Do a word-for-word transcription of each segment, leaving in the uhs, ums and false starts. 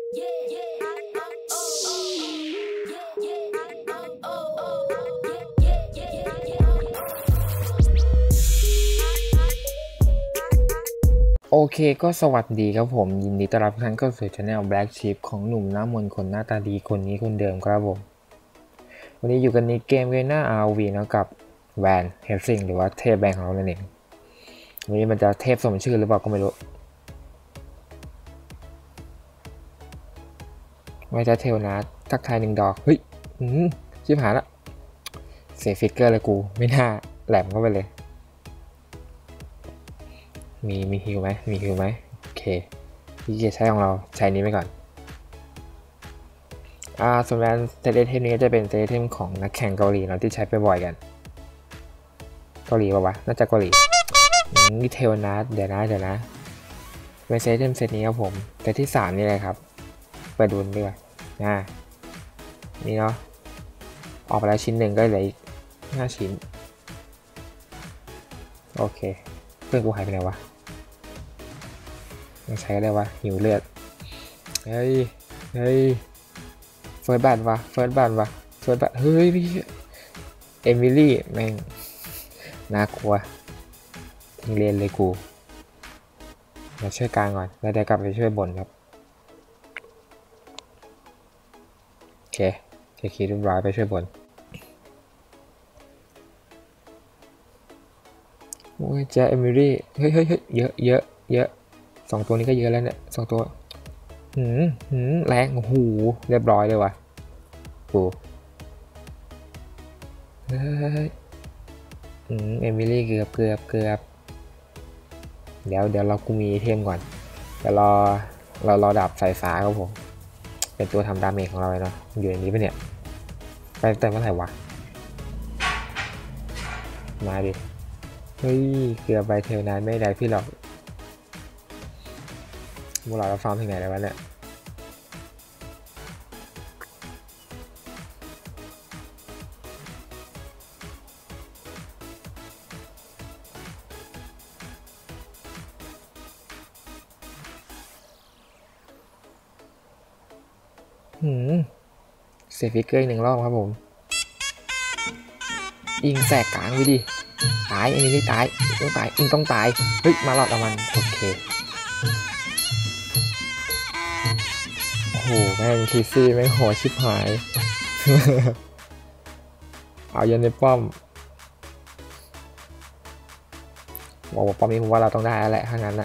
โอเคก็สวัสดีครับผมยินดีต้อนรับทุกท่านเข้าสู่ Channel Black Sheep ของหนุ่มหน้ามนต์คนหน้าตาดีคนนี้คนเดิมครับผมวันนี้อยู่กันในเกมเกมหน้า อาร์ โอ วี นะกับแวนเฮลซิงหรือว่าเทพแบงของเรานั่นเองวันนี้มันจะเทพสมชื่อหรือเปล่าก็ไม่รู้ไม่จะเทลนะทักทายหนึ่งดอกเฮ้ยอืมชิบหายละเสียฟิกเกอร์เลยกูไม่น่าแหลมเข้าไปเลยมีมีฮิวไหมมีฮิวไหมโอเคที่จะใช้ของเราใช้นี้ไปก่อนอ่าส่วนแวนเซตเทมนี้จะเป็นเซตเทมของนักแข่งเกาหลีเราที่ใช้ไปบ่อยกันเกาหลีป่าววะน่าจะเกาหลีนี่เทลนะเดี๋ยวนะเดี๋ยวนะเป็นเซตเทมเซตนี้ครับผมเซตที่สามนี่เลยครับไปดูดีกว่าอ่านี่เนาะออกไปแล้วชิ้นหนึ่งก็เหลืออีกห้าชิ้นโอเคเพื่อนกูหายไปไหนวะยังใช้ได้วะหิวเลือดเฮ้ยเฮ้ยเฟิร์สบัตวะเฟิร์สบัตวะเฟิร์สบัตเฮ้ยพี่เอมิลี่แม่งน่ากลัวทิ้งเรียนเลยกูมาช่วยกลางก่อนแล้วเดี๋ยวกลับไปช่วยบนครับโอเคเคลียร์เรียบร้อยไปช่วยบนโอ้ยเจอเอมิลี่เฮ้ยเฮ้ยเฮ้ยเยอะเยอะเยอะสองตัวนี้ก็เยอะแล้วเนี่ยสองตัวหืมหืมแรงโอ้โหเรียบร้อยเลยวะกูเฮ้ยอืมเอมิลี่เกือบเกือบเกือบเดี๋ยวเดี๋ยวเรากูมีเทมก่อนเดี๋ยวรอเรารอดาบสายฟ้าครับผมเป็นตัวทำดาเมจของเราเลยเนาะอยู่ในนี้ปะเนี่ยไปแต่เมื่อไหร่วะมาดิเฮ้ยเกือบไปเทลนานไม่ได้พี่หรอกมูลเราฟาร์มที่ไหนแล้ววะเนี่ยหืมเซฟิกเกอร์อีกหนึ่งรอบครับผมยิงแสกกลางไปดิตายอันนี้ไม่ตายต้องตายยิงต้องตายเฮ้ยมาหลอดเอามันโอเคโอ้โหแม่งคีซี่แม่งโหชิบหายเอายันในป้อมบอกว่าป้อมนี้ผมว่าเราต้องได้แล้วแหละถ้างั้นนะ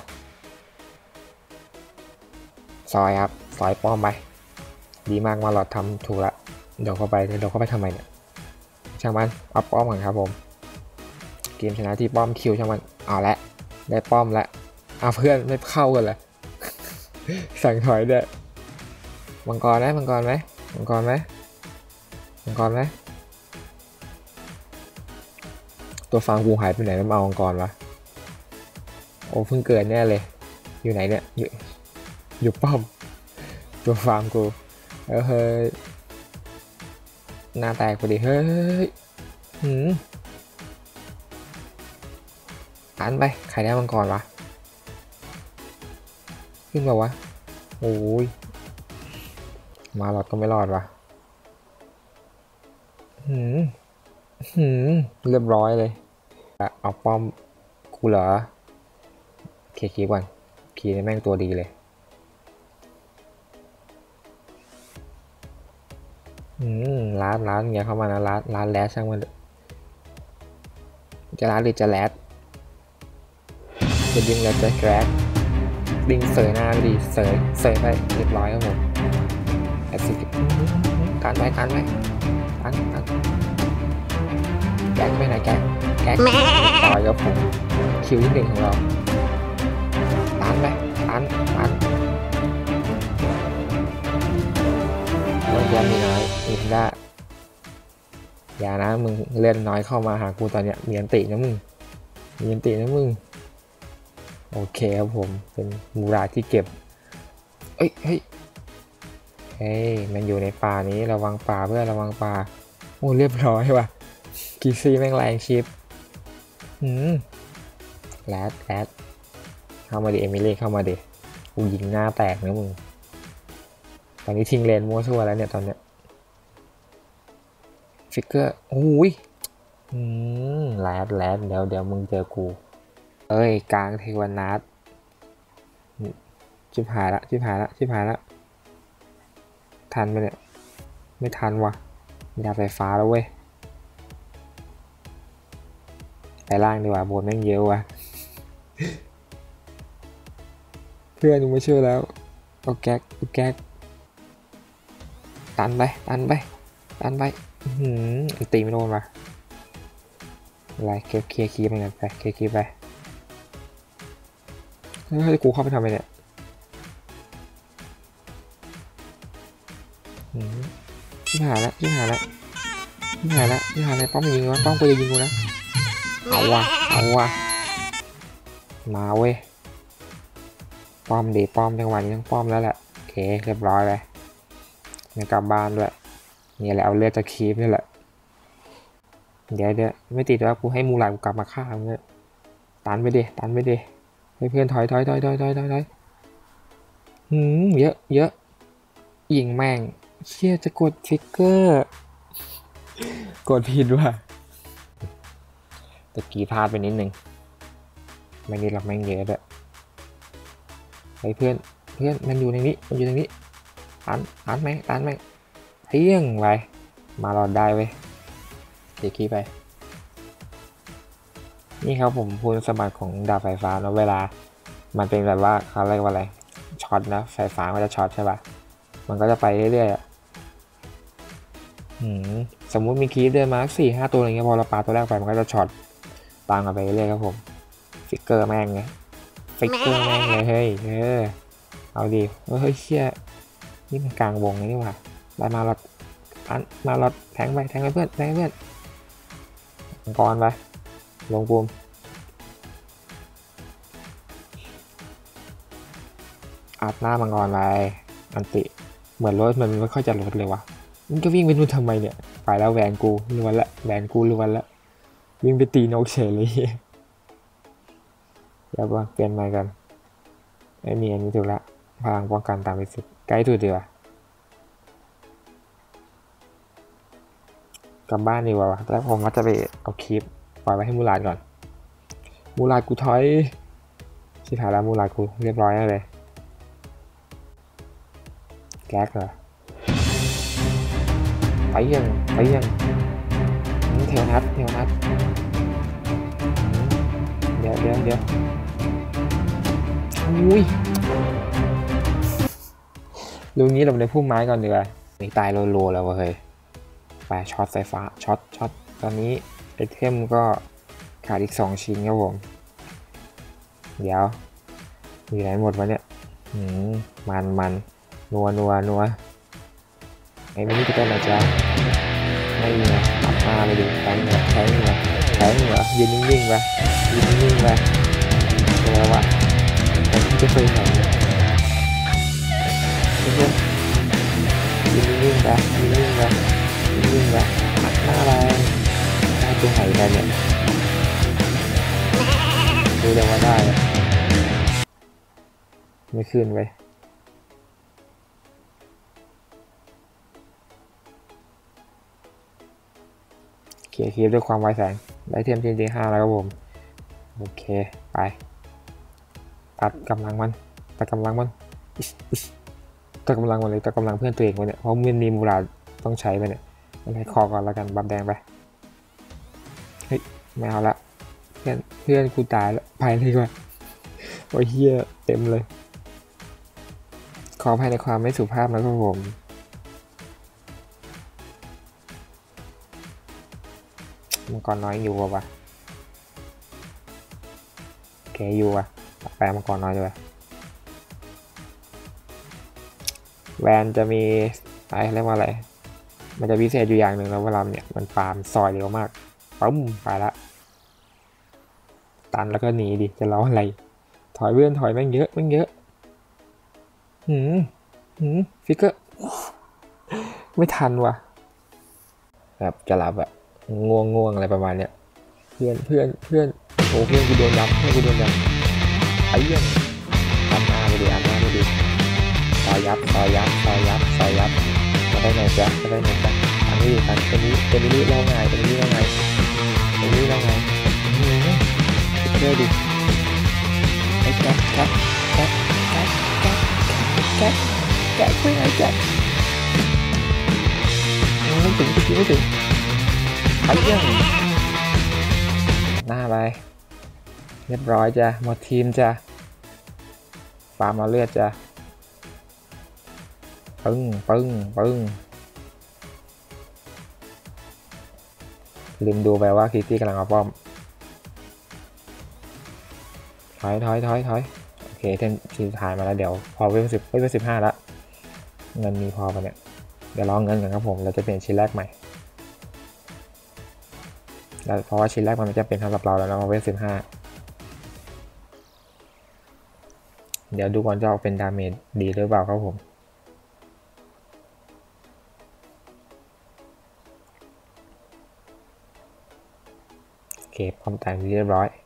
ซอยครับซอยป้อมไปดีมากมาหลอดทำถูกละเดี๋ยวเข้าไปเดี๋ยวเข้าไปทำไมเนี่ยช่างมันเอาป้อมก่อนครับผมเกมชนะที่ป้อมคิวช่างมันเอาละได้ป้อมแล้วเอาเพื่อนไม่เข้ากันเลยสั่งถอยด้วยมังกรไหมมังกรไหมมังกรไหมมังกรไหมตัวฟังกูหายไปไหนแล้วมาเอามังกรวะโอ้เพิ่งเกิดแน่เลยอยู่ไหนเนี่ยอยู่อยู่ป้อมตัวฟาร์มกูเออเฮ้ยหน้าแตกพอดีเฮ้ยหืมอันไปใครได้มังกรวะขึ้นมาวะโอ้ยมาหลอดก็ไม่รอดวะหืมหืมเรียบร้อยเลยเอาป้อมกูเหรอเคลียร์ก่อนเคลียร์แม่งตัวดีเลยอืมร้านร้านเงี้ยเข้ามานะร้านร้านแลสช่างมันจะร้านหรือจะแลสจะยิงแล้วจะแกรกดิงเสยหน้าไปดิเสยเสยไปเรียบร้อยครับผมแอดซิฟการไว้การไว้การการแก๊กไปไหนแก๊กแก๊กต่อยกับผมคิวที่หนึ่งของเราตันไปตันตันมันจะมีน้อยมีทันได้อย่านะมึงเล่นน้อยเข้ามาหากูตอนเนี้ยมีอันตินะมึงมีอันตินะมึงโอเคครับผมเป็นมูราที่เก็บเอ้ยเฮ้ยเฮ้ยมันอยู่ในป่านี้ระวังป่าเพื่อนระวังป่าโอ้เรียบร้อยว่ะกีซี่แม่งแรงชิปหืมแรดแรดเข้ามาดิเอมิลี่เข้ามาดิกูยิงหน้าแตกนะมึงตอนนี้ทิ้งเลนมั่วซั่วแล้วเนี่ยตอนเนี้ยฟิกเกอร์โอ้ยอืมแลดแลดเดี๋ยวเดี๋ยวมึงเจอกูเอ้ยกลางเทวนาทชิบหายละชิบหายละชิบหายละทันไหมเนี่ยไม่ทันวะมีดาบไฟฟ้าแล้วเว้ยไปล่างดีกว่าบนแม่งเยอะว่ะเพื่อนมึงไม่ช่วยแล้วโอแก๊กโอแก๊กตันไปตันไปตันไปหืมตีไม่โดนว่ะอะไรเคลียร์เคลียร์คีย์ไปกันไปเคลียร์คีย์ไปเฮ้ยกูเข้าไปทำไมเนี่ยชิบหายละชิบหายละชิบหายละชิบหายละป้อมยิงวะป้อมกูจะยิงกูนะเอาวะเอาวะมาเว้ยป้อมดีป้อมจังหวะนี้ต้องป้อมแล้วแหละโอเคเรียบร้อยเลยไม่กลับบ้านด้วยนี่แหละเอาเลือดจะคีบนี่แหละเดี๋ยวเดี๋ยวไม่ติดว่ากูให้มูหลายกูกลับมาฆ่ามึงเนี่ยตันไปดิตันไปดิให้เพื่อนถอยถอยถอยถอยถอยถอยถอยหืมเยอะเยอะยิงแม่งเชี่ยจะกดฟิกเกอร์กดผิดว่ะตะกี้พลาดไปนิดนึงไม่ได้หรอกแม่งเยอะด้วยไอ้เพื่อนเพื่อนมันอยู่ในนี้มันอยู่ในนี้ตันตันไหมตันไหมเที่ยงไปมาหลอดได้เว้ยเดี๋ยวขี้ไปนี่ครับผมพูดสมบัติของดาบไฟฟ้าเนาะเวลามันเป็นแบบว่าเขาเรียกว่าอะไรช็อตนะไฟฟ้ามันจะช็อตใช่ป่ะมันก็จะไปเรื่อยๆสมมุติมีคีฟเดินมาสี่ห้าตัวอะไรเงี้ยพอเราปาตัวแรกไปมันก็จะช็อตตามกันไปเรื่อยครับผมฟิกเกอร์แม่งไงฟิกเกอร์แม่งเลยเฮ้ยเออเอาดิเฮ้ยเชี่ยนี่มันกลางวงนี่ว่ะได้มาลอดอันมาลอดแทงไปแทงไปเพื่อนแทงไปเพื่อนมังกรไปลงปุ่มอัดหน้ามังกรไปอันติเหมือนรถมันไม่ค่อยจะรถเลยวะมันก็วิ่งไปนู่นทำไมเนี่ยไปแล้วแหวนกูล้วนละแหวนกูล้วนละวิ่งไปตีนกเฉยเลยเดี๋ยวว่าเปลี่ยนใหม่กันไอ้นี่อันนี้ถูกละพลังป้องกันตามไปสุดใกล้ถูกดีว่ะกลับบ้านดีกว่าแล้วผมก็จะไปเอาคลิปปล่อยไว้ให้มูลาดก่อนมูลาดกูถอยชิบหายแล้วมูลาดกูเรียบร้อยแล้วเลยแก๊กเหรอไปยังไปยังเทวนัทเทวนัทเดี๋ยวเดี๋ยวเดี๋ยวอุ้ยลูกนี้เราในพุ่มไม้ก่อนดีกว่ามีตายโลๆแล้วเว้ยไปช็อตไฟฟ้าช็อตช็อตตอนนี้ไอเทมก็ขาดอีกสองชิ้นครับผมเดี๋ยวมีไหนหมดวะเนี่ยมันมันนัวนัวนัวไอ้ไม่รู้จะเป็นอะไรจ้าไม่มีนะตัดมาเลยดิแทงเหรอแทงเหรอแทงเหรอยืนนิ่งๆไปยืนนิ่งๆไปตัววะผมจะเคยเห็นเพื่อนยืนนิ่งๆไปยืนนิ่งๆไปยืนนิ่งๆไปตัดหน้าอะไรได้ตัวไหนกันเนี่ยดูเลยว่าได้ไม่ขึ้นไปเคลียร์คลิปด้วยความไวแสงได้เทียมทีดีห้าแล้วครับผมโอเคไปตัดกำลังมันตัดกำลังมันตัดกำลังมันเลยตัดกำลังเพื่อนตัวเองไปเนี่ยเพราะมันมีมูลาต้องใช้ไปเนี่ยอะไรคอก่อนแล้วกันบับแดงไปเฮ้ยไม่เอาละเพื่อนเพื่อนกูตายแล้วไปเลยดีกว่าโอ้ยเฮียเต็มเลยขออภัยในความไม่สุภาพนะครับผมมังกรน้อยอยู่วะแกอยู่วะแปลมังกรน้อยด้วยแวนจะมีอะไรเรียกว่าอะไรมันจะพิเศษอยู่อย่างหนึ่งแล้วเวลาเนี่ยมันฟาร์มซอยเร็วมากปุ้มไปละตันแล้วก็หนีดิจะล้ออะไรถอยเพื่อนถอยแม่งเยอะแม่งเยอะหืมหืมฟิกเกอร์ไม่ทันว่ะแบบจะหลับอะง่วงง่วงอะไรประมาณเนี้ยเพื่อนเพื่อนเพื่อนโอ้เพื่อนกูโดนยับเพื่อนกูโดนยับไอ้เหี้ยอัดหน้าไปดิอัดหน้าไปดิไปอยยับซอยยับซอยยับซอยยับมาได้ไงจ๊ะมาได้ไงจ๊ะอันนี้อันนี้เป็นนี้เล่าไงเป็นนี้เล่าไงเป็นนี้เล่าไงเชื่อดิไอ้แก๊กแก๊กแก๊กแก๊กแก๊กแก๊กแก๊กไม่ไงแก๊กไม่ถึงไม่ถึงไปยังหน้าไปเรียบร้อยจ้ะหมดทีมจ้ะฟาร์มมาเลือดจ้ะปึ้งปึ้งปึ้งลืมดูไปว่าคิตตี้กำลังเอาป้อมถอยถอยถอยถอยโอเคเทมทีมถ่ายมาแล้วเดี๋ยวพอเวลสิบเวลสิบห้าแล้วเงินมีพอปะเนี่ยเดี๋ยวรอเงินกันครับผมเราจะเปลี่ยนชิ้นแรกใหม่แล้วเพราะว่าชิ้นแรกมันจะเป็นสำหรับเราแล้วนะเวลสิบห้าเดี๋ยวดูก่อนจะออกเป็นดาเมจดีหรือเปล่าครับผมโอเคพร้อมแต่งเรียบร้อย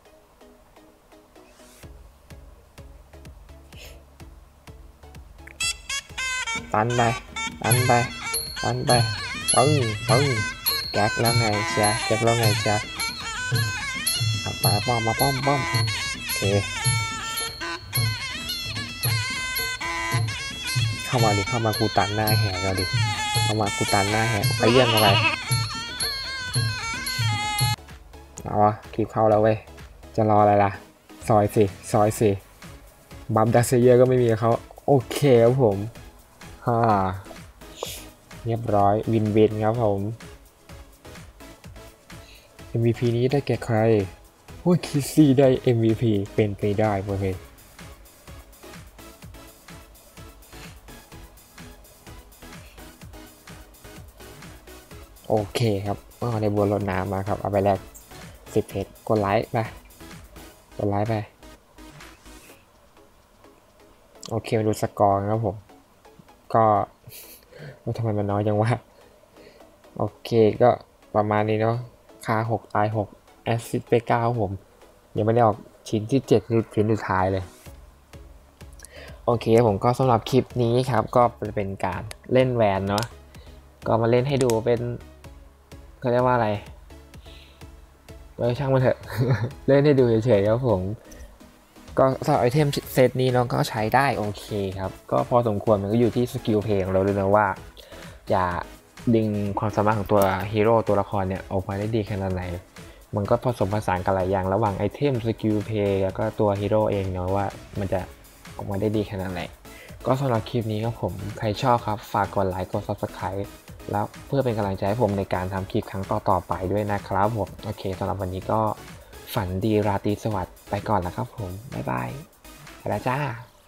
ตันไปตันไปตันไปปึ้งปึ้งแก๊กแล้วไงเชียแก๊กแล้วไงเชียเอาไปป้อมมาป้อมป้อมโอเคเข้ามาดิเข้ามากูตันหน้าแหกเราดิเข้ามากูตันหน้าแหกไปเยี่ยมอะไรเอาวะคลิปเข้าแล้วเว้ยจะรออะไรล่ะซอยสิซอยสิบัมดัซเยอร์ก็ไม่มีเขาโอเคครับผมฮ่าเรียบร้อยวินวินครับผม เอ็ม วี พี นี้ได้แก่ใครโอ้ยคิสซี่ได้ เอ็ม วี พี เป็นไปได้โอเคโอเคครับก็ในบัวรดน้ำมาครับเอาไปแลกสิบเพชรกดไลค์ไปกดไลค์ไปโอเคมาดูสกอร์ครับผมก็ทำไมมันน้อยจังวะโอเคก็ประมาณนี้เนาะค่าหกตายหกแอสซิสต์ไปเก้าผมยังไม่ได้ออกชิ้นที่เจ็ดคือชิ้นสุดท้ายเลยโอเคผมก็สำหรับคลิปนี้ครับก็เป็นการเล่นแวนเนาะก็มาเล่นให้ดูเป็นเขาเรียกว่าอะไรเออช่างมันเถอะ เล่นให้ดูเฉยๆครับผมก็สำหรับไอเทมเซตนี้น้องก็ใช้ได้โอเคครับก็พอสมควรมันก็อยู่ที่สกิลเพลงเราด้วยนะว่าจะดึงความสามารถของตัวฮีโร่ตัวละครเนี่ยออกมาได้ดีขนาดไหนมันก็ผสมผสานกันหลายอย่างระหว่างไอเทมสกิลเพลย์แล้วก็ตัวฮีโร่เองเนาะว่ามันจะออกมาได้ดีขนาดไหนก็สำหรับคลิปนี้ครับผมใครชอบครับฝากกดไลค์กด ซับสไครบ์ แล้วเพื่อเป็นกำลังใจให้ผมในการทำคลิปครั้งต่อๆไปด้วยนะครับผมโอเคสำหรับวันนี้ก็ฝันดีราตรีสวัสดิ์ไปก่อนแล้วครับผมบ๊ายบายไปแล้วจ้า